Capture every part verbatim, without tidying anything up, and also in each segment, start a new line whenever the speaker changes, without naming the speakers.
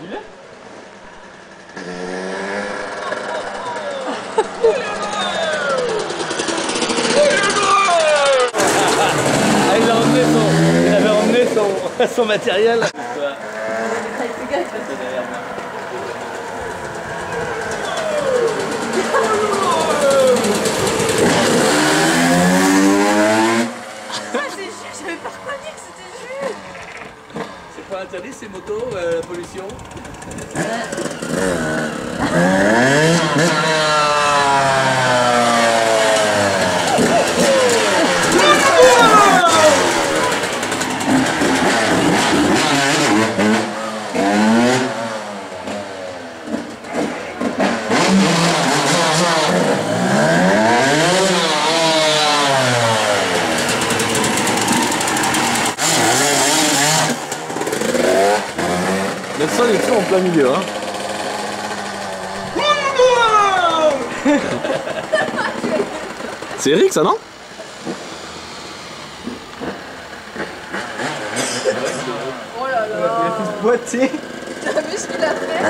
Dis-le. Ah, il a emmené son, il avait emmené son, son matériel.
Avec tes gars,
C'est derrière moi.
Ah, c'est Jules, j'avais pas reconnu que c'était Jules.
C'est pas interdit ces motos, euh, la pollution? Le sol est toujours en plein milieu, hein. C'est Eric ça, non?
Oh là là.
Il a fait ce boîtier.
T'as vu ce qu'il a fait?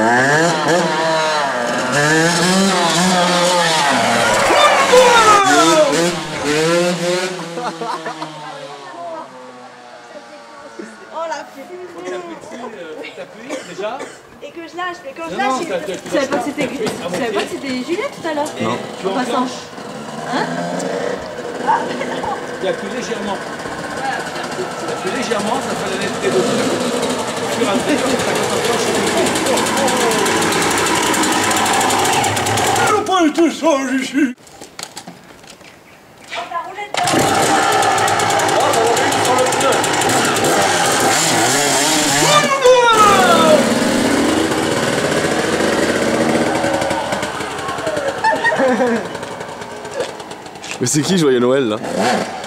Oh la fumée.
T'appuies déjà?
Et que je lâche, mais quand je
Non, non,
lâche,
t'as-
il...
t'as-
Tu savais pas que c'était tu savais pas que c'était Juliette tout à l'heure?
Non.
En passant. Hein?
Tu appuies légèrement. Tu appuies légèrement, ça fait la netteté de tout. Au fur et à mesure, ça concentre sur le pas été ça, Juju.
Oh, t'as roulé dedans.
Ah, ça va vite sur le pneu. Mais c'est qui Joyeux Noël là?